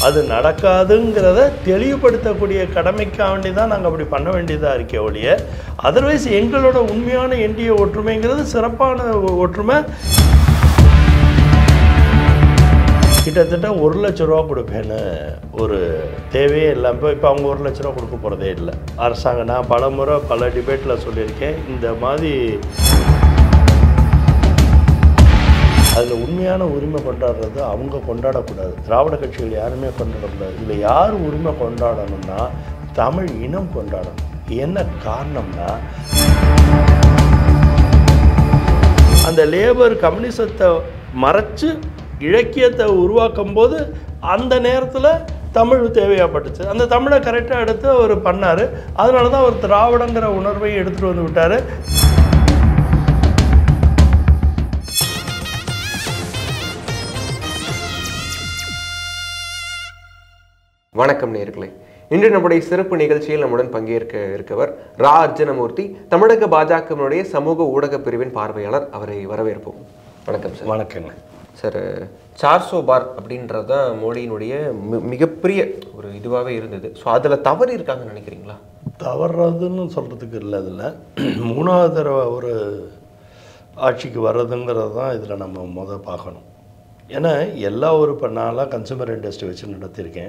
அது நடக்காதுங்கிறத தெளிவுபடுத்தக்கூடிய கடமைக்காக வேண்டி தான் நாங்கள் அப்படி பண்ண வேண்டியதாக இருக்கே ஒழிய, அதர்வைஸ் எங்களோட உண்மையான என்டிஏ ஒற்றுமைங்கிறது சிறப்பான ஒற்றுமை. கிட்டத்தட்ட 1 லட்ச ரூபா கொடுப்பேன்னு ஒரு தேவையே இல்லாமல் இப்போ அவங்க 1 லட்ச ரூபா கொடுக்க போகிறதே இல்லை. அரசாங்கம் நான் பல முறை பல டிபேட்டில் சொல்லியிருக்கேன், இந்த மாதிரி அதில் உண்மையான உரிமை கொண்டாடுறது அவங்க கொண்டாடக்கூடாது. திராவிட கட்சிகள் யாருமே கொண்டாடக்கூடாது. இதில் யார் உரிமை கொண்டாடணும்னா தமிழ் இனம் கொண்டாடணும். என்ன காரணம்னா, அந்த லேபர் கம்யூனிசத்தை மறைச்சு இலக்கியத்தை உருவாக்கும் போது அந்த நேரத்தில் தமிழ் தேவையாப்பட்டுச்சு. அந்த தமிழை கரெக்டாக எடுத்து அவர் பண்ணார். அதனால தான் அவர் திராவிடங்கிற உணர்வை எடுத்துகிட்டு வந்து விட்டார். வணக்கம் நேயர்களே, இன்று நம்முடைய சிறப்பு நிகழ்ச்சியில் நம்முடன் பங்கேற்க இருக்கவர் ரா அர்ஜுனமூர்த்தி, தமிழக பாஜகவினுடைய சமூக ஊடக பிரிவின் பார்வையாளர். அவரை வரவேற்போம். வணக்கம் சார். வணக்கங்க சார். 400 பார் அப்படின்றது தான் மோடியினுடைய மிகப்பெரிய ஒரு இதுவாகவே இருந்தது. ஸோ அதில் தவறு இருக்காங்கன்னு நினைக்கிறீங்களா? தவறுறதுன்னு சொல்கிறதுக்கு இல்லை. அதில் 3வது தடவை ஒரு ஆட்சிக்கு வர்றதுங்கிறது தான் இதில் நம்ம பார்க்கணும். ஏன்னா எல்லா ஒரு நாளாக கன்சூமர் இண்டஸ்ட்ரி வச்சு நடத்தியிருக்கேன்.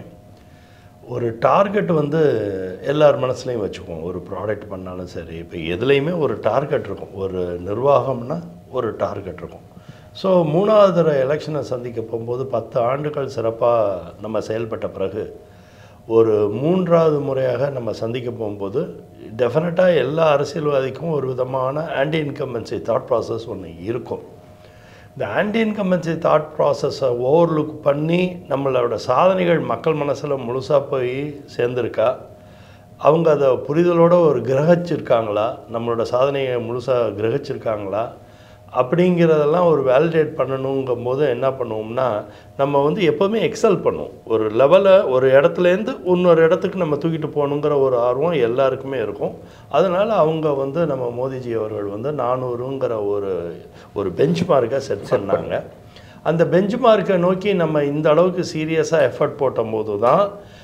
ஒரு டார்கெட் எல்லார் மனசுலையும் வச்சுக்குவோம். ஒரு ப்ராடக்ட் பண்ணாலும் சரி, இப்போ எதுலேயுமே ஒரு டார்கெட் இருக்கும். ஒரு நிர்வாகம்னா ஒரு டார்கெட் இருக்கும். ஸோ 3வது தடவை எலெக்ஷனை சந்திக்க போகும்போது 10 ஆண்டுகள் சிறப்பாக நம்ம செயல்பட்ட பிறகு ஒரு 3வது முறையாக நம்ம சந்திக்க போகும்போது டெஃபினட்டாக எல்லா அரசியல்வாதிக்கும் ஒரு விதமான ஆன்டி இன்கம்பன்சி தாட் ப்ராசஸ் ஒன்று இருக்கும். இந்த ஆன்டி இன்கம்பன்சி தாட் ப்ராசஸை ஓவர்லுக் பண்ணி நம்மளோட சாதனைகள் மக்கள் மனசில் முழுசாக போய் சேர்ந்துருக்கா, அவங்க அதை புரிதலோடு ஒரு கிரகிச்சிருக்காங்களா, நம்மளோட சாதனையை முழுசாக கிரகிச்சிருக்காங்களா அப்படிங்கிறதெல்லாம் ஒரு வேலிடேட் பண்ணணுங்கும் போது என்ன பண்ணுவோம்னா, நம்ம எப்போவுமே எக்ஸல் பண்ணுவோம். ஒரு லெவலை ஒரு இடத்துலேருந்து இன்னொரு இடத்துக்கு நம்ம தூக்கிட்டு போகணுங்கிற ஒரு ஆர்வம் எல்லாருக்குமே இருக்கும். அதனால் அவங்க நம்ம மோடிஜி அவர்கள் 400ங்கிற ஒரு பெஞ்ச் மார்க்கை செட் பண்ணாங்க. அந்த பெஞ்ச் மார்க்கை நோக்கி நம்ம இந்த அளவுக்கு சீரியஸாக எஃபர்ட் போட்ட போது தான்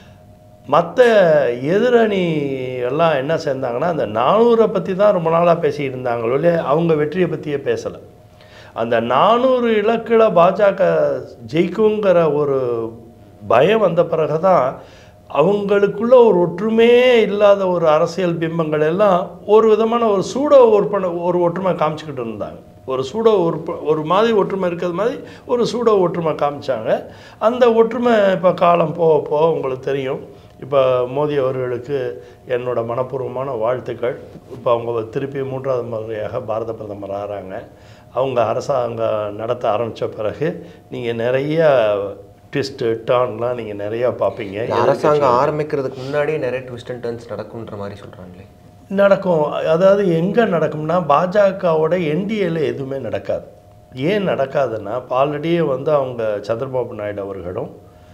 மற்ற எதிரணி எல்லாம் என்ன சேர்ந்தாங்கன்னா, அந்த 400 பற்றி தான் ரொம்ப நாளாக பேசிகிட்டு இருந்தாங்களோ இல்லையா, அவங்க வெற்றியை பற்றியே பேசலை. அந்த 400 இலக்கில் பாஜக ஜெயிக்குங்கிற ஒரு பயம் வந்த பிறகு தான் அவங்களுக்குள்ள ஒரு ஒற்றுமையே இல்லாத ஒரு அரசியல் பிம்பங்கள் எல்லாம் ஒரு விதமான ஒரு ஒரு ஒற்றுமை காமிச்சிக்கிட்டு இருந்தாங்க. ஒரு மாதிரி ஒற்றுமை இருக்கிறது மாதிரி ஒரு ஒற்றுமை காமிச்சாங்க. அந்த ஒற்றுமை இப்போ காலம் போக போக உங்களுக்கு தெரியும். இப்போ மோடி அவர்களுக்கு என்னோட மனப்பூர்வமான வாழ்த்துக்கள். இப்போ அவங்க திருப்பி 3வது முறையாக பாரத பிரதமர் ஆகிறாங்க. அவங்க அரசாங்கம் நடத்த ஆரம்பித்த பிறகு நீங்கள் நிறைய ட்விஸ்ட்டு டர்ன்லாம் நீங்கள் நிறையா பார்ப்பீங்க. அரசாங்கம் ஆரம்பிக்கிறதுக்கு முன்னாடியே நிறைய ட்விஸ்ட் அண்ட் டர்ன்ஸ் நடக்கும்ன்ற மாதிரி சொல்கிறாங்களே. நடக்கும். அதாவது எங்கே நடக்கும்னா, பாஜகவோட என்டிஏல எதுவுமே நடக்காது. ஏன் நடக்காதுன்னா, ஆல்ரெடியே அவங்க சந்திரபாபு நாயுடு அவர்களும்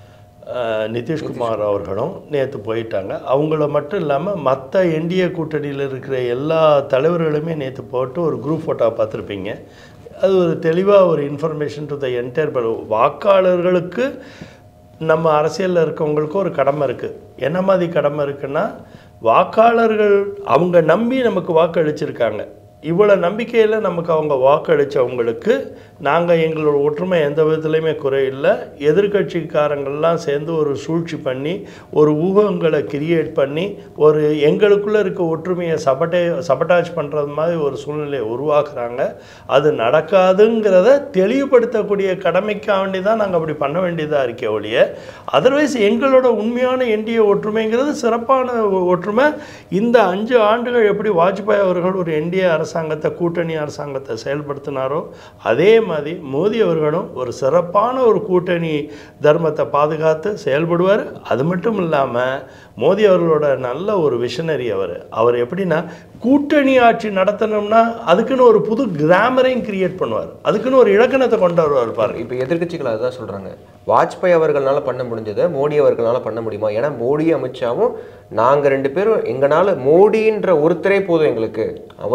நிதிஷ்குமார் அவர்களும் நேற்று போயிட்டாங்க. அவங்கள மட்டும் இல்லாமல் மற்ற என்டிஏ கூட்டணியில் இருக்கிற எல்லா தலைவர்களுமே நேற்று போட்டு ஒரு குரூப் ஃபோட்டோ பார்த்துருப்பீங்க. அது ஒரு தெளிவாக ஒரு இன்ஃபர்மேஷன் டு த என்டையர் வாக்காளர்களுக்கு. நம்ம அரசியலில் இருக்கவங்களுக்கும் ஒரு கடமை இருக்குது. என்ன மாதிரி கடமை இருக்குன்னா, வாக்காளர்கள் அவங்க நம்பி நமக்கு வாக்களிச்சிருக்காங்க. இவ்வளோ நம்பிக்கையில் நமக்கு அவங்க வாக்களித்தவங்களுக்கு நாங்கள் எங்களோட ஒற்றுமை எந்த விதத்துலையுமே குறையில்லை. எதிர்கட்சிக்காரங்கள்லாம் சேர்ந்து ஒரு சூழ்ச்சி பண்ணி ஒரு ஊகங்களை கிரியேட் பண்ணி ஒரு எங்களுக்குள்ளே இருக்க ஒற்றுமையை சபட்டாஜ் பண்ணுறது மாதிரி ஒரு சூழ்நிலையை உருவாக்குறாங்க. அது நடக்காதுங்கிறத தெளிவுபடுத்தக்கூடிய கடமைக்காக வேண்டி தான் நாங்கள் அப்படி பண்ண வேண்டியதாக இருக்கே ஒழிய, அதர்வைஸ் எங்களோட உண்மையான என்டிஏ ஒற்றுமைங்கிறது சிறப்பான ஒற்றுமை. இந்த 5 ஆண்டுகள் எப்படி வாஜ்பாய் அவர்கள் ஒரு என்டிஏ அரசாங்கத்தை கூட்டணி அரசாங்கத்தை செயல்படுத்தினாரோ, அதே மாதிரி மோடி அவர்களும் ஒரு சிறப்பான ஒரு கூட்டணி தர்மத்தை பாதுகாத்து செயல்படுவார். அது மட்டும் இல்லாமல் மோடி அவர்களோட நல்ல ஒரு விஷனரி. அவர் எப்படின்னா, கூட்டணி ஆட்சி நடத்தணும்னா அதுக்குன்னு ஒரு புது கிராமரையும் கிரியேட் பண்ணுவார். அதுக்குன்னு ஒரு இலக்கணத்தை கொண்டு வருவார் பாருங்க. இப்போ எதிர்கட்சிகள் அதுதான் சொல்கிறாங்க, வாஜ்பாய் அவர்களால் பண்ண முடிஞ்சதை மோடி அவர்களால் பண்ண முடியுமா? ஏன்னா மோடி அமித்ஷாவும் நாங்கள் 2 பேரும் எங்களால் மோடின்ற ஒருத்தரே போதும், எங்களுக்கு அவரை வச்சே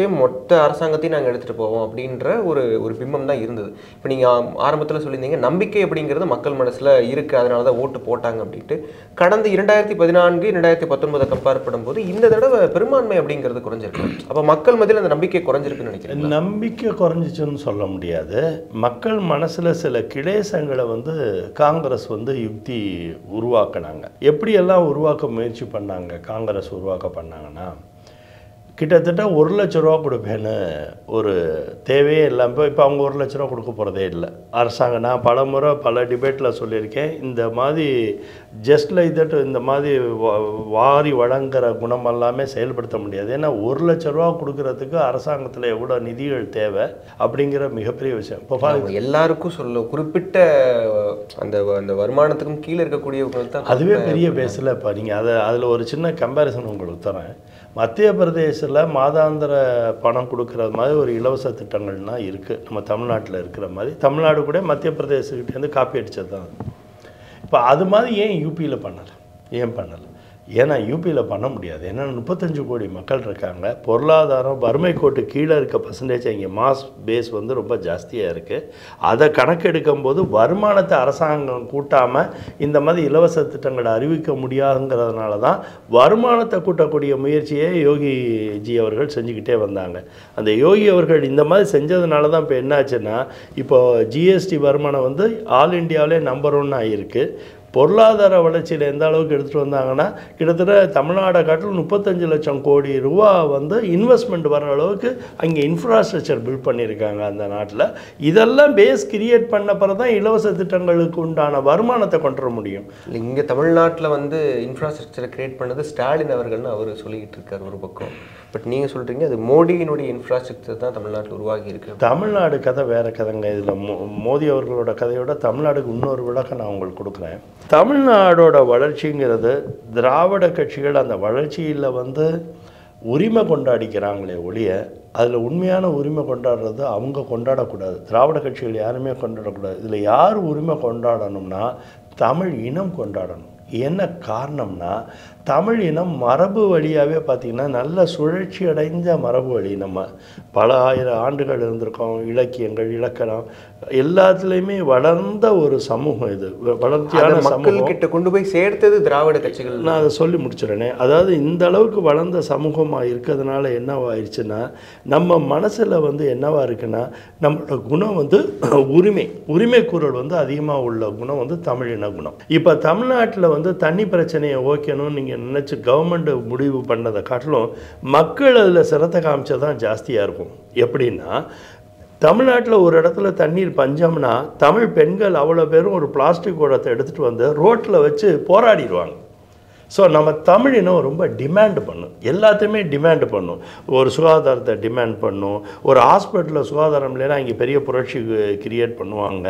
மொத்த அரசாங்கத்தையும் நாங்கள் எடுத்துகிட்டு போவோம் அப்படின்ற ஒரு பிம்பம் தான் இருந்தது. இப்போ நீங்கள் ஆரம்பத்தில் சொல்லியிருந்தீங்க நம்பிக்கை அப்படிங்கிறது மக்கள் மனசில் இருக்குது, அதனால தான் ஓட்டு போட்டாங்க அப்படின்ட்டு. கடந்த 2014 2019 கம்பேர் பண்ணும்போது இந்த தடவை பெரும்பான்மை அப்படிங்கிறது குறைஞ்சிருக்கு. அப்போ மக்கள் மத்தியில் அந்த நம்பிக்கை குறைஞ்சிருக்குன்னு நினைக்கிறேன். நம்பிக்கை குறைஞ்சிச்சுன்னு சொல்ல முடியாது. மக்கள் மனசில் சில கிளேசங்களை காங்கிரஸ் யுக்தி உருவாக்குனாங்க. எப்படியெல்லாம் உருவாக்க முயற்சி பண்ணாங்க காங்கிரஸ் உருவாக்க பண்ணாங்கன்னா, கிட்டத்தட்ட 1 லட்ச ரூபா கொடுப்பேன்னு ஒரு தேவையே இல்லாமல் இப்போ அவங்க 1 லட்ச ரூபா கொடுக்க போகிறதே இல்லை அரசாங்கம். நான் பல முறை பல டிபேட்டில் சொல்லியிருக்கேன், இந்த மாதிரி ஜஸ்ட் லைக் தட் இந்த மாதிரி வாரி வழங்குகிற குணம் எல்லாமே செயல்படுத்த முடியாது. ஏன்னா 1 லட்ச ரூபா கொடுக்கறதுக்கு அரசாங்கத்தில் எவ்வளோ நிதிகள் தேவை அப்படிங்கிற மிகப்பெரிய விஷயம். இப்போ எல்லாருக்கும் சொல்ல குறிப்பிட்ட அந்த அந்த வருமானத்துக்கும் கீழே இருக்கக்கூடியவங்களுக்கு தான் அதுவே பெரிய பேஸில். இப்போ நீங்கள் அதில் ஒரு சின்ன கம்பேரிசன் உங்களுக்கு தரேன். மத்திய பிரதேசத்தில் மாதாந்திர பணம் கொடுக்குற மாதிரி ஒரு இலவச திட்டங்கள்லாம் இருக்குது. நம்ம தமிழ்நாட்டில் இருக்கிற மாதிரி தமிழ்நாடு கூட மத்திய பிரதேசத்துக்கிட்டேருந்து காப்பி அடித்தது தான். இப்போ அது மாதிரி ஏன் யூபியில் பண்ணலை? ஏன் பண்ணலை? ஏன்னா யூபியில் பண்ண முடியாது. ஏன்னா 35 கோடி மக்கள் இருக்காங்க. பொருளாதாரம் வறுமை கோட்டு கீழே இருக்க பர்சன்டேஜ் இங்கே மாஸ் பேஸ் ரொம்ப ஜாஸ்தியாக இருக்குது. அதை கணக்கெடுக்கும் போது வருமானத்தை அரசாங்கம் கூட்டாமல் இந்த மாதிரி இலவச திட்டங்களை அறிவிக்க முடியாதுங்கிறதுனால தான் வருமானத்தை கூட்டக்கூடிய முயற்சியை யோகிஜி அவர்கள் செஞ்சுக்கிட்டே வந்தாங்க. அந்த யோகி அவர்கள் இந்த மாதிரி செஞ்சதுனால தான் இப்போ என்னாச்சுன்னா, இப்போது ஜிஎஸ்டி வருமானம் ஆல் இண்டியாவிலே நம்பர் 1 ஆகிருக்கு. பொருளாதார வளர்ச்சியில் எந்த அளவுக்கு எடுத்துகிட்டு வந்தாங்கன்னா, கிட்டத்தட்ட தமிழ்நாடை காட்டிலும் 35 லட்சம் கோடி ரூபா இன்வெஸ்ட்மெண்ட் வர அளவுக்கு அங்கே இன்ஃப்ராஸ்ட்ரக்சர் பில்ட் பண்ணியிருக்காங்க அந்த நாட்டில். இதெல்லாம் பேஸ் கிரியேட் பண்ண பிறகு தான் இலவச திட்டங்களுக்கு உண்டான வருமானத்தை கொண்டு வர முடியும். இங்கே தமிழ்நாட்டில் இன்ஃப்ராஸ்ட்ரக்சரை கிரியேட் பண்ணது ஸ்டாலின் அவர்கள்னு அவர் சொல்லிக்கிட்டு இருக்கார் ஒரு பக்கம். பட் நீங்கள் சொல்கிறீங்க அது மோடியினுடைய இன்ஃப்ராஸ்ட்ரக்சர் தான் தமிழ்நாட்டில் உருவாகி இருக்கு. தமிழ்நாடு கதை வேறு கதைங்க. இதில் மோடி அவர்களோட கதையோட தமிழ்நாடுக்கு இன்னொரு விளக்கம் நான் உங்களுக்கு கொடுக்குறேன். தமிழ்நாடோட வளர்ச்சிங்கிறது திராவிட கட்சிகள் அந்த வளர்ச்சியில் உரிமை கொண்டாடிக்கிறாங்களே ஒழிய, அதில் உண்மையான உரிமை கொண்டாடுறது அவங்க கொண்டாடக்கூடாது. திராவிட கட்சிகள் யாருமே கொண்டாடக்கூடாது. இதில் யார் உரிமை கொண்டாடணும்னா தமிழ் இனம் கொண்டாடணும். என்ன காரணம்னா, தமிழ் இனம் மரபு வழியாகவே பார்த்திங்கன்னா நல்ல சுழற்சி அடைஞ்ச மரபு வழி. நம்ம பல ஆயிரம் ஆண்டுகள் இருந்திருக்கோம். இலக்கியங்கள், இலக்கணம் எல்லாத்துலேயுமே வளர்ந்த ஒரு சமூகம். இது வளர்ச்சியான சமூகம் கிட்ட கொண்டு போய் சேர்த்தது திராவிட கட்சிகள். நான் அதை சொல்லி முடிச்சிடறேனே. அதாவது இந்த அளவுக்கு வளர்ந்த சமூகமாக இருக்கிறதுனால என்னவாயிருச்சுன்னா, நம்ம மனசில் என்னவா இருக்குன்னா, நம்மளோட குணம் உரிமை கூறல் அதிகமாக உள்ள குணம் தமிழின குணம். இப்போ தமிழ்நாட்டில் தண்ணி பிரச்சனையை ஓக்கணும்னு நீங்கள் நினச்சி கவர்மெண்ட் முடிவு பண்ணதை காட்டிலும் மக்கள் அதில் சிரத்தை காமிச்சதான் ஜாஸ்தியாக இருக்கும். எப்படின்னா, தமிழ்நாட்டில் ஒரு இடத்துல தண்ணீர் பஞ்சம்னா தமிழ் பெண்கள் அவ்வளோ பேரும் ஒரு பிளாஸ்டிக் குடத்தை எடுத்துகிட்டு ரோட்டில் வச்சு போராடிடுவாங்க. ஸோ நம்ம தமிழினம் ரொம்ப டிமாண்ட் பண்ணும், எல்லாத்தையுமே டிமாண்ட் பண்ணும். ஒரு சுகாதாரத்தை டிமாண்ட் பண்ணும். ஒரு ஹாஸ்பிட்டலில் சுகாதாரம் இல்லைன்னா இங்கே பெரிய புரட்சி கிரியேட் பண்ணுவாங்க.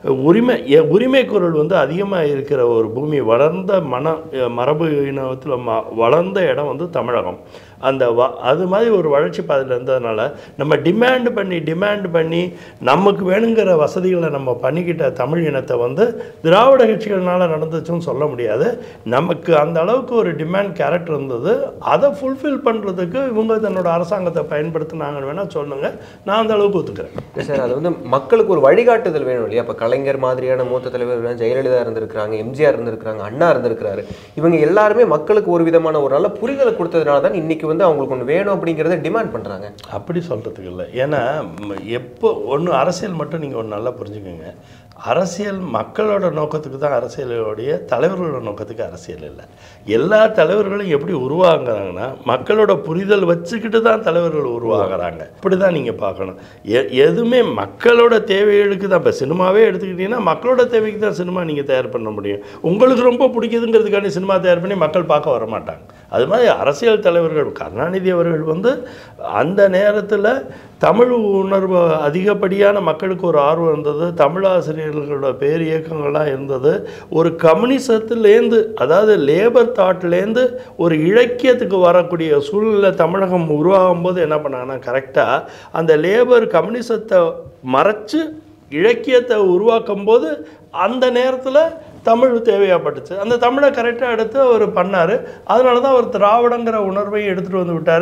உரிமை குரல் அதிகமாக இருக்கிற ஒரு பூமி, வளர்ந்த மரபு இனத்தில் வளர்ந்த இடம் தமிழகம். அந்த அது மாதிரி ஒரு வளர்ச்சி பாதையில் இருந்ததுனால நம்ம டிமாண்ட் பண்ணி நமக்கு வேணுங்கிற வசதிகளை நம்ம பண்ணிக்கிட்ட தமிழ் இனத்தை திராவிட கட்சிகள்னால நடந்துச்சுன்னு சொல்ல முடியாது. நமக்கு அந்த அளவுக்கு ஒரு டிமாண்ட் கேரக்டர் இருந்தது. அதை ஃபுல்ஃபில் பண்ணுறதுக்கு இவங்க தன்னோட அரசாங்கத்தை பயன்படுத்தினாங்கன்னு வேணால் சொல்லுங்க, நான் அந்த அளவுக்கு ஒத்துக்கிறேன் சார். அது மக்களுக்கு ஒரு வழிகாட்டுதல் வேணும் இல்லையா? இப்போ கலைஞர் மாதிரியான மூத்த தலைவர்கள், ஜெயலலிதா இருந்திருக்கிறாங்க, எம்ஜிஆர் இருந்திருக்கிறாங்க, அண்ணா இருந்திருக்கிறாரு. இவங்க எல்லாருமே மக்களுக்கு ஒரு விதமான ஒரு நல்ல புரிதலை கொடுத்ததுனால தான் இன்னைக்கு அவங்களுக்கு ஒன்று வேணும் அப்படிங்கிறத டிமாண்ட் பண்ணுறாங்க. அப்படி சொல்கிறதுக்கு இல்லை. ஏன்னா எப்போ ஒன்று அரசியல் மட்டும் நீங்கள் ஒன்று நல்லா புரிஞ்சுக்கோங்க. அரசியல் மக்களோட நோக்கத்துக்கு தான் அரசியலோடைய, தலைவர்களோட நோக்கத்துக்கு அரசியல் இல்லை. எல்லா தலைவர்களும் எப்படி உருவாகிறாங்கன்னா மக்களோட புரிதல் வச்சுக்கிட்டு தான் தலைவர்கள் உருவாகிறாங்க. இப்படி தான் நீங்கள் பார்க்கணும். எதுவுமே மக்களோட தேவைகளுக்கு தான். இப்போ சினிமாவே எடுத்துக்கிட்டிங்கன்னா மக்களோட தேவைக்கு தான் சினிமா நீங்கள் தயார் பண்ண முடியும். உங்களுக்கு ரொம்ப பிடிக்குதுங்கிறதுக்காண்டி சினிமா தயார் பண்ணி மக்கள் பார்க்க வர மாட்டாங்க. அது மாதிரி அரசியல் தலைவர்கள், கருணாநிதி அவர்கள் அந்த நேரத்தில் தமிழ் உணர்வு அதிகப்படியான மக்களுக்கு ஒரு ஆர்வம் இருந்தது. தமிழாசிரியர்களோட பேர் இயக்கங்கள்லாம் இருந்தது. ஒரு கம்யூனிசத்துலேருந்து, அதாவது லேபர் தாட்லேருந்து ஒரு இலக்கியத்துக்கு வரக்கூடிய சூழ்நிலை தமிழகம் உருவாகும் போது என்ன பண்ணாங்கன்னா, கரெக்டாக அந்த லேபர் கம்யூனிசத்தை மறைச்சு இலக்கியத்தை உருவாக்கும் போது அந்த நேரத்தில் தமிழ் தேவையாப்பட்டுச்சு. அந்த தமிழை கரெக்டாக எடுத்து அவர் பண்ணார். அதனால தான் அவர் திராவிடங்கிற உணர்வை எடுத்துகிட்டு வந்து விட்டார்.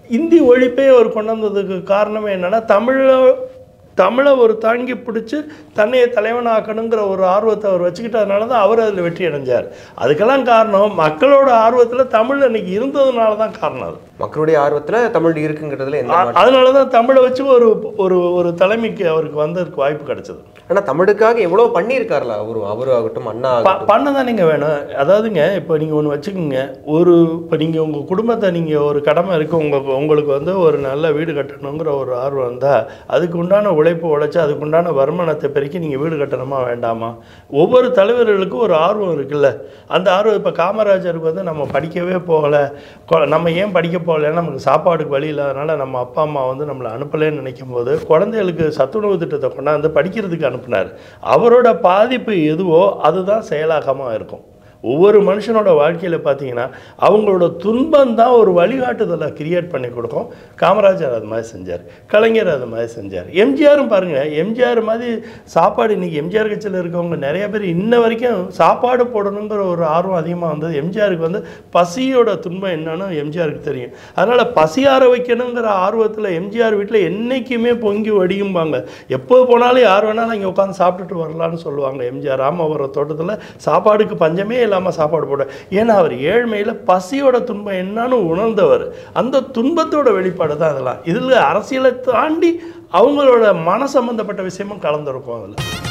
இந்தி ஒழிப்பே அவர் கொண்டு வந்ததுக்கு காரணமே என்னென்னா தமிழை ஒரு தாங்கி பிடிச்சி தன்னையை தலைவனாக்கணுங்கிற ஒரு ஆர்வத்தை அவர் வச்சுக்கிட்டதுனால தான் அவர் அதில் வெற்றி அடைஞ்சார். அதுக்கெல்லாம் காரணம் மக்களோட ஆர்வத்தில் தமிழ் அன்றைக்கி இருந்ததுனால தான் காரணம். அது மக்களுடைய ஆர்வத்தில் தமிழ் இருக்குங்கிறதுல அதனால தான் தமிழை வச்சு ஒரு ஒரு ஒரு தலைமைக்கு அவருக்கு வந்ததுக்கு வாய்ப்பு கிடைச்சது. ஆனால் தமிழுக்காக எவ்வளோ பண்ணியிருக்காருல அவராகட்டும் அண்ணா பண்ண தான் நீங்கள் வேணும். அதாவதுங்க இப்போ நீங்கள் ஒன்று வச்சுக்கோங்க, இப்போ நீங்கள் உங்கள் குடும்பத்தை நீங்கள் ஒரு கடமை இருக்குது, உங்களுக்கு வந்து ஒரு நல்ல வீடு கட்டணுங்கிற ஒரு ஆர்வம் இருந்தால் அதுக்கு உண்டான உழைப்பு உழைச்சி அதுக்கு உண்டான வருமானத்தை பெருக்கி நீங்கள் வீடு கட்டணுமா வேண்டாமா? ஒவ்வொரு தலைவர்களுக்கும் ஒரு ஆர்வம் இருக்குல்ல. அந்த ஆர்வம் இப்போ காமராஜருக்கு வந்து நம்ம படிக்கவே போகலை, நம்ம ஏன் படிக்க போகலைன்னா நமக்கு சாப்பாடுக்கு வழி இல்லாதனால நம்ம அப்பா அம்மா வந்து நம்மளை அனுப்பலைன்னு நினைக்கும் போது குழந்தைகளுக்கு சத்துணவு திட்டத்தை கொண்டாந்து படிக்கிறதுக்கு அனுப்புனார். அவரோட பாதிப்பு எதுவோ அதுதான் செயலாக்கமாக இருக்கும். ஒவ்வொரு மனுஷனோட வாழ்க்கையில் பார்த்தீங்கன்னா அவங்களோட துன்பம் தான் ஒரு வழிகாட்டுதலை கிரியேட் பண்ணி கொடுக்கும். காமராஜர் அது மாதிரி செஞ்சார், கலைஞர் அது மாதிரி செஞ்சார், எம்ஜிஆரும் பாருங்கள். எம்ஜிஆர் மாதிரி சாப்பாடு இன்றைக்கி எம்ஜிஆர் கட்சியில் இருக்கவங்க நிறைய பேர் இன்ன வரைக்கும் சாப்பாடு போடணுங்கிற ஒரு ஆர்வம் அதிகமாக வந்தது. எம்ஜிஆருக்கு வந்து பசியோட துன்பம் என்னன்னு எம்ஜிஆருக்கு தெரியும். அதனால் பசியார வைக்கணுங்கிற ஆர்வத்தில் எம்ஜிஆர் வீட்டில் என்றைக்குமே பொங்கி வடியும்பாங்க. எப்போ போனாலும் யார் வேணாலும் இங்கே உட்காந்து சாப்பிட்டுட்டு வரலான்னு சொல்லுவாங்க. எம்ஜிஆர் ராமவரம் தோட்டத்தில் சாப்பாடுக்கு பஞ்சமே இல்லாமல் சாப்பாடு போட. ஏன்னா அவர் ஏழ்மையில் பசியோட துன்பம் என்னன்னு உணர்ந்தவர். அந்த துன்பத்தோட வெளிப்பாடு தான் அதெல்லாம். இதில் அரசியலை தாண்டி அவங்களோட மன சம்பந்தப்பட்ட விஷயமும் கலந்துருக்கும் அதில்.